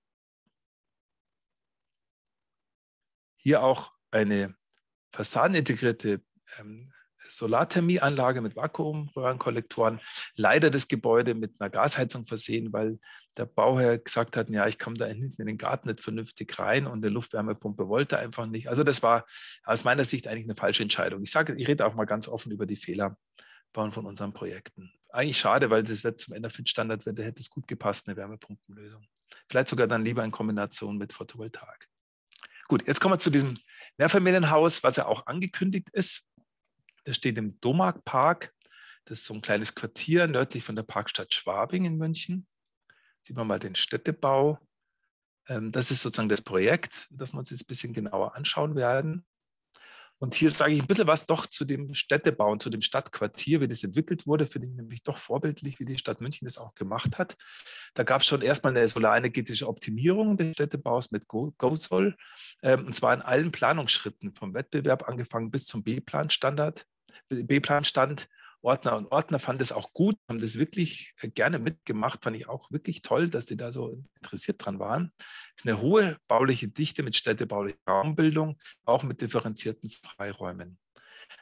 [SPEAKER 1] Hier auch eine fassadenintegrierte ähm, Solarthermieanlage mit Vakuumröhrenkollektoren. Leider das Gebäude mit einer Gasheizung versehen, weil der Bauherr gesagt hat, ja, ich komme da hinten in den Garten nicht vernünftig rein und eine Luftwärmepumpe wollte einfach nicht. Also das war aus meiner Sicht eigentlich eine falsche Entscheidung. Ich sage, ich rede auch mal ganz offen über die Fehler von unseren Projekten. Eigentlich schade, weil das wird zum F I T-Standard, da hätte es gut gepasst, eine Wärmepumpenlösung. Vielleicht sogar dann lieber in Kombination mit Photovoltaik. Gut, jetzt kommen wir zu diesem Mehrfamilienhaus, was ja auch angekündigt ist. Das steht im Domark-Park. Das ist so ein kleines Quartier nördlich von der Parkstadt Schwabing in München. Sieht man mal den Städtebau. Das ist sozusagen das Projekt, das wir uns jetzt ein bisschen genauer anschauen werden. Und hier sage ich ein bisschen was doch zu dem Städtebau und zu dem Stadtquartier, wie das entwickelt wurde, finde ich nämlich doch vorbildlich, wie die Stadt München das auch gemacht hat. Da gab es schon erstmal eine solarenergetische Optimierung des Städtebaus mit GoSol, ähm, und zwar in allen Planungsschritten, vom Wettbewerb angefangen bis zum B-Plan-Standard, B-Plan-Stand. Ordner und Ordner fanden das auch gut, haben das wirklich gerne mitgemacht, fand ich auch wirklich toll, dass die da so interessiert dran waren. Es ist eine hohe bauliche Dichte mit städtebaulicher Raumbildung, auch mit differenzierten Freiräumen.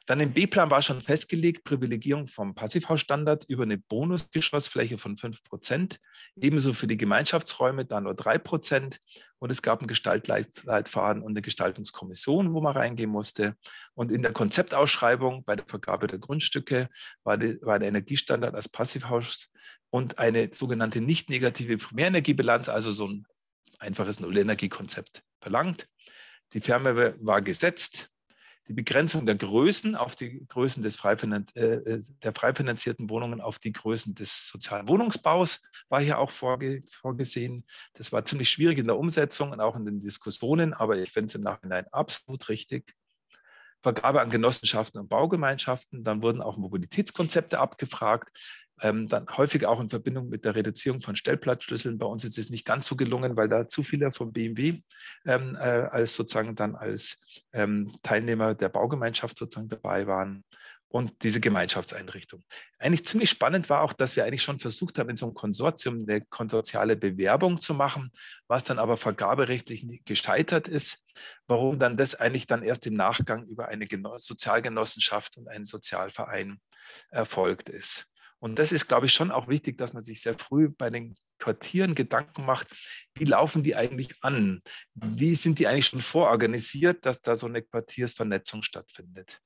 [SPEAKER 1] Dann im B-Plan war schon festgelegt, Privilegierung vom Passivhausstandard über eine Bonusgeschossfläche von fünf Prozent, ebenso für die Gemeinschaftsräume dann nur drei Prozent. Und es gab einen Gestaltleitfaden und eine Gestaltungskommission, wo man reingehen musste. Und in der Konzeptausschreibung bei der Vergabe der Grundstücke war, die, war der Energiestandard als Passivhaus und eine sogenannte nicht negative Primärenergiebilanz, also so ein einfaches Nullenergiekonzept verlangt. Die Fernwärme war gesetzt. Die Begrenzung der Größen auf die Größen des Freifinanz äh, der frei finanzierten Wohnungen auf die Größen des sozialen Wohnungsbaus war hier auch vorge vorgesehen. Das war ziemlich schwierig in der Umsetzung und auch in den Diskussionen, aber ich finde es im Nachhinein absolut richtig. Vergabe an Genossenschaften und Baugemeinschaften. Dann wurden auch Mobilitätskonzepte abgefragt. Ähm, dann häufig auch in Verbindung mit der Reduzierung von Stellplatzschlüsseln. Bei uns ist es nicht ganz so gelungen, weil da zu viele vom B M W ähm, äh, als sozusagen dann als ähm, Teilnehmer der Baugemeinschaft sozusagen dabei waren. Und diese Gemeinschaftseinrichtung. Eigentlich ziemlich spannend war auch, dass wir eigentlich schon versucht haben, in so einem Konsortium eine konsortiale Bewerbung zu machen, was dann aber vergaberechtlich gescheitert ist. Warum dann das eigentlich dann erst im Nachgang über eine Sozialgenossenschaft und einen Sozialverein erfolgt ist. Und das ist, glaube ich, schon auch wichtig, dass man sich sehr früh bei den Quartieren Gedanken macht, wie laufen die eigentlich an? Wie sind die eigentlich schon vororganisiert, dass da so eine Quartiersvernetzung stattfindet?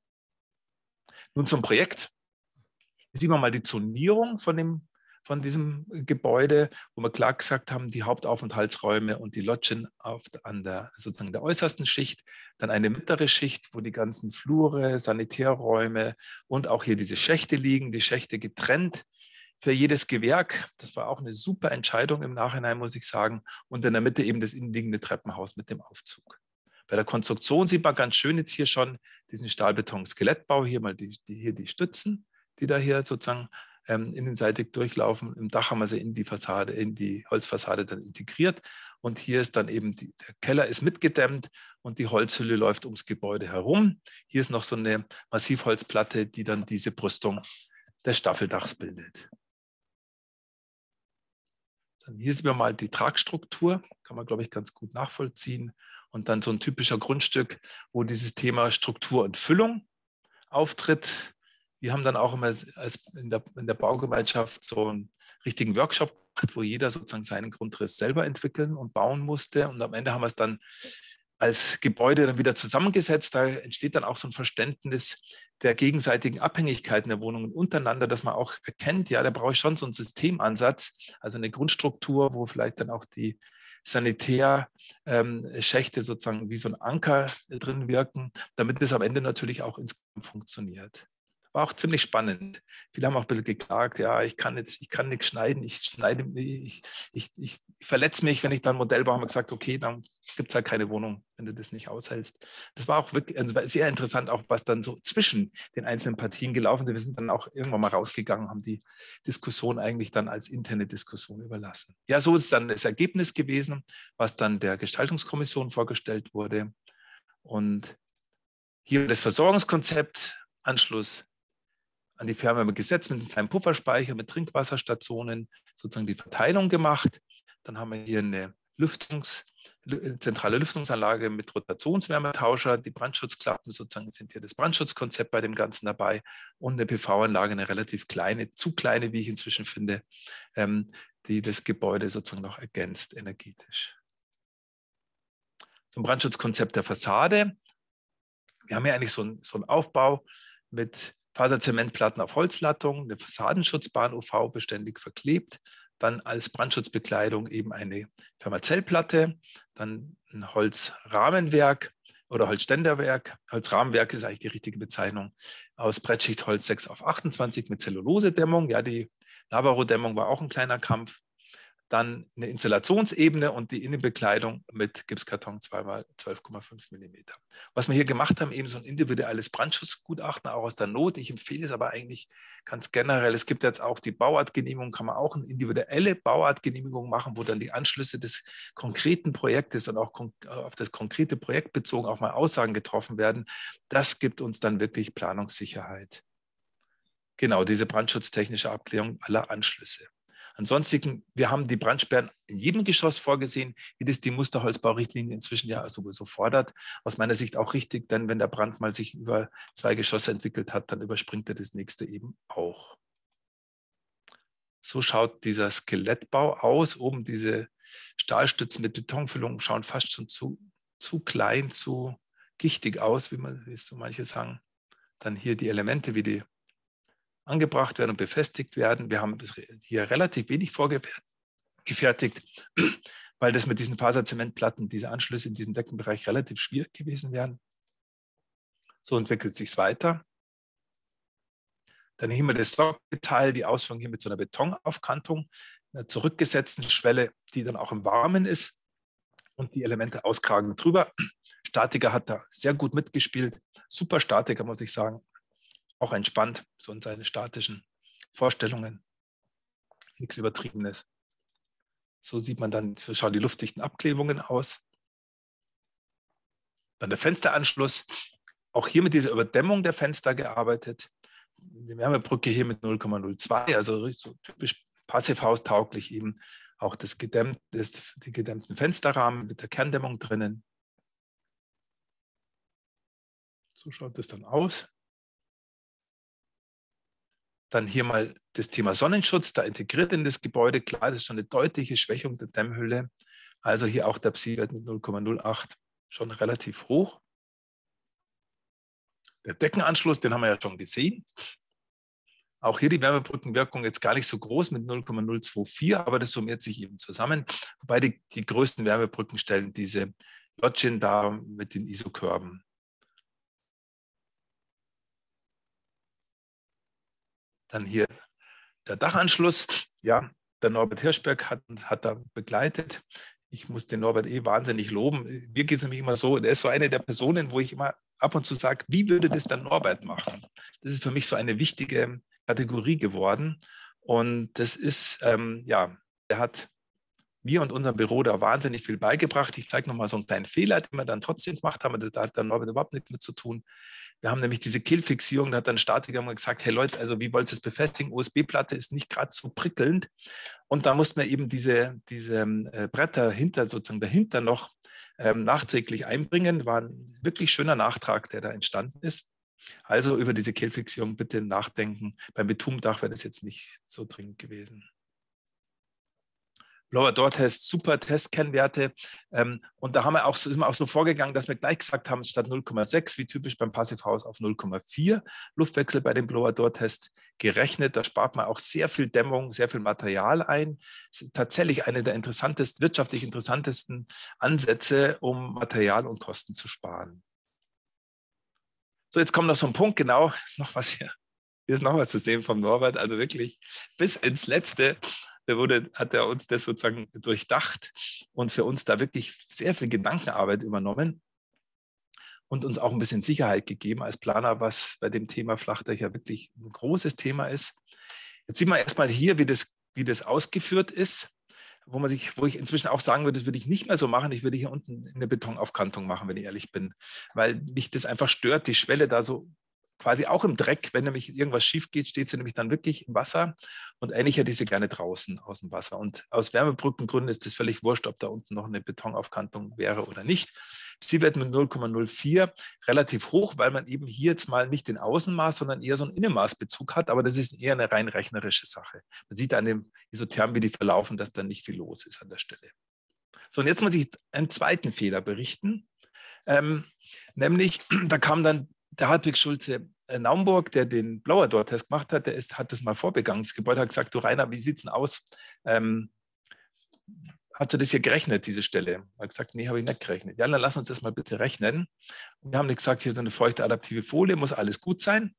[SPEAKER 1] Nun zum Projekt. Hier sieht man mal die Zonierung von, dem, von diesem Gebäude, wo wir klar gesagt haben, die Hauptaufenthaltsräume und die Loggen auf, an der, sozusagen der äußersten Schicht, dann eine mittlere Schicht, wo die ganzen Flure, Sanitärräume und auch hier diese Schächte liegen, die Schächte getrennt für jedes Gewerk. Das war auch eine super Entscheidung im Nachhinein, muss ich sagen. Und in der Mitte eben das innenliegende Treppenhaus mit dem Aufzug. Bei der Konstruktion sieht man ganz schön jetzt hier schon diesen Stahlbeton-Skelettbau, hier mal die, die, hier die Stützen, die da hier sozusagen ähm, innenseitig durchlaufen. Im Dach haben wir sie in die Fassade, in die Holzfassade dann integriert. Und hier ist dann eben, die, der Keller ist mitgedämmt und die Holzhülle läuft ums Gebäude herum. Hier ist noch so eine Massivholzplatte, die dann diese Brüstung des Staffeldachs bildet. Dann hier sehen wir mal die Tragstruktur, kann man, glaube ich, ganz gut nachvollziehen. Und dann so ein typischer Grundstück, wo dieses Thema Struktur und Füllung auftritt. Wir haben dann auch immer als in, der, in der Baugemeinschaft so einen richtigen Workshop gemacht, wo jeder sozusagen seinen Grundriss selber entwickeln und bauen musste. Und am Ende haben wir es dann als Gebäude dann wieder zusammengesetzt. Da entsteht dann auch so ein Verständnis der gegenseitigen Abhängigkeiten der Wohnungen untereinander, dass man auch erkennt, ja, da brauche ich schon so einen Systemansatz, also eine Grundstruktur, wo vielleicht dann auch die Sanitärschächte ähm, sozusagen wie so ein Anker drin wirken, damit es am Ende natürlich auch insgesamt funktioniert. War auch ziemlich spannend. Viele haben auch ein bisschen geklagt, ja, ich kann jetzt, ich kann nichts schneiden, ich schneide, ich, ich, ich, ich verletze mich, wenn ich dann ein Modell baue, haben wir gesagt, okay, dann gibt es halt keine Wohnung, wenn du das nicht aushältst. Das war auch wirklich also war sehr interessant, auch was dann so zwischen den einzelnen Partien gelaufen ist. Wir sind dann auch irgendwann mal rausgegangen, haben die Diskussion eigentlich dann als interne Diskussion überlassen. Ja, so ist dann das Ergebnis gewesen, was dann der Gestaltungskommission vorgestellt wurde. Und hier das Versorgungskonzept, Anschluss an die Fernwärme gesetzt mit einem kleinen Pufferspeicher, mit Trinkwasserstationen, sozusagen die Verteilung gemacht. Dann haben wir hier eine Lüftungs, zentrale Lüftungsanlage mit Rotationswärmetauscher. Die Brandschutzklappen sozusagen sind hier das Brandschutzkonzept bei dem Ganzen dabei und eine P V-Anlage, eine relativ kleine, zu kleine, wie ich inzwischen finde, ähm, die das Gebäude sozusagen noch ergänzt energetisch. Zum Brandschutzkonzept der Fassade. Wir haben hier eigentlich so einen, so einen Aufbau mit Faserzementplatten auf Holzlattung, eine Fassadenschutzbahn U V beständig verklebt, dann als Brandschutzbekleidung eben eine Fermazellplatte, dann ein Holzrahmenwerk oder Holzständerwerk. Holzrahmenwerk ist eigentlich die richtige Bezeichnung, aus Brettschichtholz sechs auf achtundzwanzig mit Zellulosedämmung. Ja, die Navarro-Dämmung war auch ein kleiner Kampf. Dann eine Installationsebene und die Innenbekleidung mit Gipskarton zwei mal zwölf Komma fünf Millimeter. Was wir hier gemacht haben, eben so ein individuelles Brandschutzgutachten, auch aus der Not. Ich empfehle es aber eigentlich ganz generell. Es gibt jetzt auch die Bauartgenehmigung, kann man auch eine individuelle Bauartgenehmigung machen, wo dann die Anschlüsse des konkreten Projektes und auch auf das konkrete Projekt bezogen auch mal Aussagen getroffen werden. Das gibt uns dann wirklich Planungssicherheit. Genau, diese brandschutztechnische Abklärung aller Anschlüsse. Ansonsten, wir haben die Brandsperren in jedem Geschoss vorgesehen, wie das die Musterholzbaurichtlinie inzwischen ja sowieso fordert. Aus meiner Sicht auch richtig, denn wenn der Brand mal sich über zwei Geschosse entwickelt hat, dann überspringt er das nächste eben auch. So schaut dieser Skelettbau aus. Oben diese Stahlstützen mit Betonfüllung schauen fast schon zu, zu klein, zu gichtig aus, wie man wie es so manche sagen. Dann hier die Elemente, wie die angebracht werden und befestigt werden. Wir haben hier relativ wenig vorgefertigt, weil das mit diesen Faserzementplatten, diese Anschlüsse in diesem Deckenbereich relativ schwierig gewesen wären. So entwickelt sich es weiter. Dann hier haben wir das Sockelteil, die Ausführung hier mit so einer Betonaufkantung, einer zurückgesetzten Schwelle, die dann auch im Warmen ist und die Elemente auskragen drüber. Statiker hat da sehr gut mitgespielt. Super Statiker, muss ich sagen. Auch entspannt, so in seinen statischen Vorstellungen. Nichts Übertriebenes. So sieht man dann, so schauen die luftdichten Abklebungen aus. Dann der Fensteranschluss. Auch hier mit dieser Überdämmung der Fenster gearbeitet. Die Wärmebrücke hier mit null Komma null zwei, also so typisch passivhaustauglich eben. Auch das gedämmt, das, die gedämmten Fensterrahmen mit der Kerndämmung drinnen. So schaut das dann aus. Dann hier mal das Thema Sonnenschutz, da integriert in das Gebäude. Klar, das ist schon eine deutliche Schwächung der Dämmhülle. Also hier auch der Psi-Wert mit null Komma null acht schon relativ hoch. Der Deckenanschluss, den haben wir ja schon gesehen. Auch hier die Wärmebrückenwirkung jetzt gar nicht so groß mit null Komma null zwei vier, aber das summiert sich eben zusammen. Wobei die, die größten Wärmebrücken stellen diese Lodgin dar mit den Isokörben. Dann hier der Dachanschluss. Ja, der Norbert Hirschberg hat, hat da begleitet. Ich muss den Norbert eh wahnsinnig loben. Mir geht es nämlich immer so, er ist so eine der Personen, wo ich immer ab und zu sage, wie würde das der Norbert machen? Das ist für mich so eine wichtige Kategorie geworden. Und das ist, ähm, ja, er hat mir und unserem Büro da wahnsinnig viel beigebracht. Ich zeige nochmal so einen kleinen Fehler, den wir dann trotzdem gemacht haben. Da hat der Norbert überhaupt nichts mit zu tun. Wir haben nämlich diese Kehlfixierung, da hat dann ein Statiker mal gesagt, hey Leute, also wie wollt ihr das befestigen? U S B-Platte ist nicht gerade so prickelnd. Und da mussten wir eben diese, diese äh, Bretter hinter, sozusagen dahinter noch ähm, nachträglich einbringen. War ein wirklich schöner Nachtrag, der da entstanden ist. Also über diese Kehlfixierung bitte nachdenken. Beim Betumdach wäre das jetzt nicht so dringend gewesen. Blower Door Test, super Testkennwerte. Ähm, und da haben wir auch, sind wir auch so vorgegangen, dass wir gleich gesagt haben, statt null Komma sechs, wie typisch beim Passivhaus, auf null Komma vier Luftwechsel bei dem Blower Door Test gerechnet. Da spart man auch sehr viel Dämmung, sehr viel Material ein. Das ist tatsächlich eine der interessantesten, wirtschaftlich interessantesten Ansätze, um Material und Kosten zu sparen. So, jetzt kommt noch so ein Punkt, genau, ist noch was hier. Hier ist noch was zu sehen vom Norbert, also wirklich bis ins Letzte. Da wurde, hat er uns das sozusagen durchdacht und für uns da wirklich sehr viel Gedankenarbeit übernommen und uns auch ein bisschen Sicherheit gegeben als Planer, was bei dem Thema Flachdächer wirklich ein großes Thema ist. Jetzt sieht man erstmal hier, wie das, wie das ausgeführt ist, wo man sich, wo ich inzwischen auch sagen würde, das würde ich nicht mehr so machen. Ich würde hier unten eine Betonaufkantung machen, wenn ich ehrlich bin, weil mich das einfach stört, die Schwelle da so quasi auch im Dreck, wenn nämlich irgendwas schief geht, steht sie nämlich dann wirklich im Wasser und eigentlich hätte ich sie gerne draußen aus dem Wasser. Und aus Wärmebrückengründen ist es völlig wurscht, ob da unten noch eine Betonaufkantung wäre oder nicht. Sie wird mit null Komma null vier relativ hoch, weil man eben hier jetzt mal nicht den Außenmaß, sondern eher so einen Innenmaßbezug hat, aber das ist eher eine rein rechnerische Sache. Man sieht an dem Isotherm, wie die verlaufen, dass da nicht viel los ist an der Stelle. So, und jetzt muss ich einen zweiten Fehler berichten, ähm, nämlich da kam dann der Hartwig Schulze äh, Naumburg, der den Blower Door Test gemacht hat, der ist, hat das mal vorbegangen. Das Gebäude hat gesagt, du Rainer, wie sieht es denn aus? Ähm, hast du das hier gerechnet, diese Stelle? Er hat gesagt, nee, habe ich nicht gerechnet. Ja, dann lass uns das mal bitte rechnen. Und wir haben gesagt, hier so eine feuchte adaptive Folie, muss alles gut sein.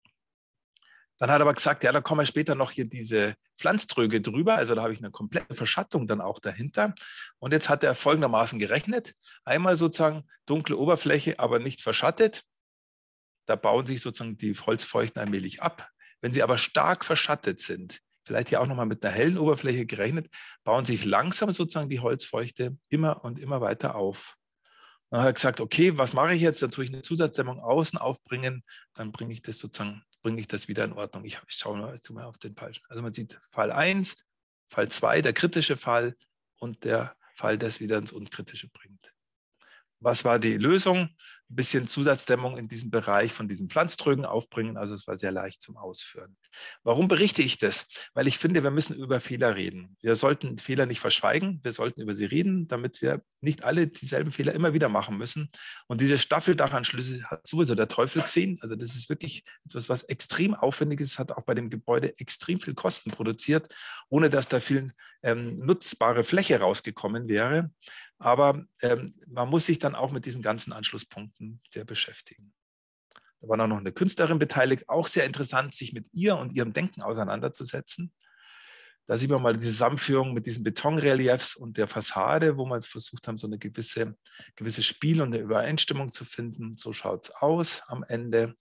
[SPEAKER 1] Dann hat er aber gesagt, ja, da kommen wir später noch hier diese Pflanztröge drüber. Also da habe ich eine komplette Verschattung dann auch dahinter. Und jetzt hat er folgendermaßen gerechnet. Einmal sozusagen dunkle Oberfläche, aber nicht verschattet. Da bauen sich sozusagen die Holzfeuchten allmählich ab. Wenn sie aber stark verschattet sind, vielleicht hier auch nochmal mit einer hellen Oberfläche gerechnet, bauen sich langsam sozusagen die Holzfeuchte immer und immer weiter auf. Dann hat er gesagt, okay, was mache ich jetzt? Dann tue ich eine Zusatzdämmung außen aufbringen, dann bringe ich das sozusagen, bringe ich das wieder in Ordnung. Ich, ich schaue mal, mal auf den falschen. Also man sieht Fall eins, Fall zwei, der kritische Fall und der Fall, der es wieder ins Unkritische bringt. Was war die Lösung? Ein bisschen Zusatzdämmung in diesem Bereich von diesen Pflanztrögen aufbringen. Also es war sehr leicht zum Ausführen. Warum berichte ich das? Weil ich finde, wir müssen über Fehler reden. Wir sollten Fehler nicht verschweigen. Wir sollten über sie reden, damit wir nicht alle dieselben Fehler immer wieder machen müssen. Und diese Staffeldachanschlüsse hat sowieso der Teufel gesehen. Also das ist wirklich etwas, was extrem aufwendig ist, hat auch bei dem Gebäude extrem viel Kosten produziert, ohne dass da viel ähm, nutzbare Fläche rausgekommen wäre. Aber ähm, man muss sich dann auch mit diesen ganzen Anschlusspunkten sehr beschäftigen. Da war auch noch eine Künstlerin beteiligt, auch sehr interessant, sich mit ihr und ihrem Denken auseinanderzusetzen. Da sieht man mal die Zusammenführung mit diesen Betonreliefs und der Fassade, wo wir versucht haben, so eine gewisse, gewisse Spiel- und eine Übereinstimmung zu finden. So schaut es aus am Ende.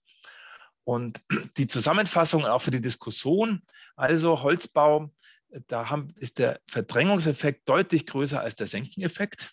[SPEAKER 1] Und die Zusammenfassung auch für die Diskussion, also Holzbau, da haben, ist der Verdrängungseffekt deutlich größer als der Senkeneffekt.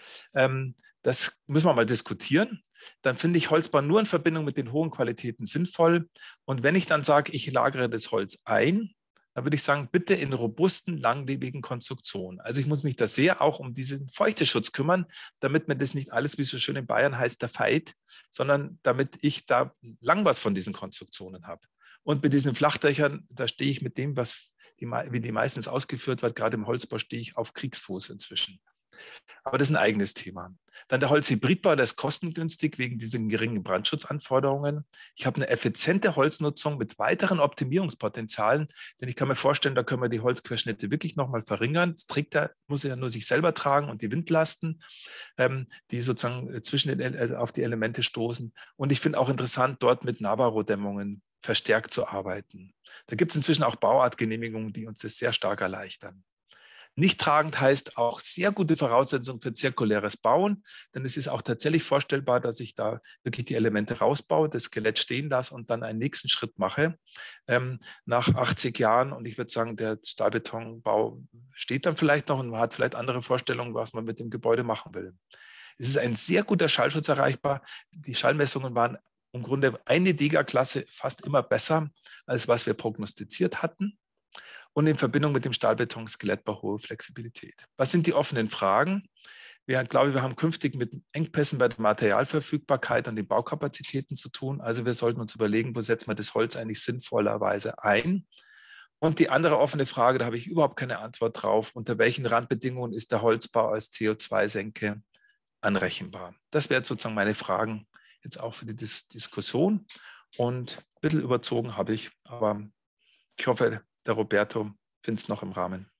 [SPEAKER 1] Ähm, das müssen wir mal diskutieren. Dann finde ich Holzbau nur in Verbindung mit den hohen Qualitäten sinnvoll. Und wenn ich dann sage, ich lagere das Holz ein, dann würde ich sagen, bitte in robusten, langlebigen Konstruktionen. Also ich muss mich da sehr auch um diesen Feuchteschutz kümmern, damit mir das nicht alles, wie so schön in Bayern heißt, der Feit, sondern damit ich da lang was von diesen Konstruktionen habe. Und mit diesen Flachdächern, da stehe ich mit dem, was die, wie die meistens ausgeführt wird, gerade im Holzbau stehe ich auf Kriegsfuß inzwischen. Aber das ist ein eigenes Thema. Dann der Holzhybridbau, der ist kostengünstig wegen diesen geringen Brandschutzanforderungen. Ich habe eine effiziente Holznutzung mit weiteren Optimierungspotenzialen, denn ich kann mir vorstellen, da können wir die Holzquerschnitte wirklich nochmal verringern. Das trägt er, muss er ja nur sich selber tragen und die Windlasten, ähm, die sozusagen zwischen den, also auf die Elemente stoßen. Und ich finde auch interessant, dort mit Navarro-Dämmungen verstärkt zu arbeiten. Da gibt es inzwischen auch Bauartgenehmigungen, die uns das sehr stark erleichtern. Nicht tragend heißt auch sehr gute Voraussetzungen für zirkuläres Bauen, denn es ist auch tatsächlich vorstellbar, dass ich da wirklich die Elemente rausbaue, das Skelett stehen lasse und dann einen nächsten Schritt mache ähm, nach achtzig Jahren. Und ich würde sagen, der Stahlbetonbau steht dann vielleicht noch und man hat vielleicht andere Vorstellungen, was man mit dem Gebäude machen will. Es ist ein sehr guter Schallschutz erreichbar. Die Schallmessungen waren im Grunde eine Dega-Klasse fast immer besser, als was wir prognostiziert hatten. Und in Verbindung mit dem Stahlbeton-Skelettbau hohe Flexibilität. Was sind die offenen Fragen? Wir, glaube, wir haben künftig mit Engpässen bei der Materialverfügbarkeit und den Baukapazitäten zu tun. Also wir sollten uns überlegen, wo setzen wir das Holz eigentlich sinnvollerweise ein? Und die andere offene Frage, da habe ich überhaupt keine Antwort drauf, unter welchen Randbedingungen ist der Holzbau als C O zwei Senke anrechenbar? Das wären sozusagen meine Fragen jetzt auch für die Dis Diskussion. Und ein bisschen überzogen habe ich, aber ich hoffe, der Roberto findet es noch im Rahmen.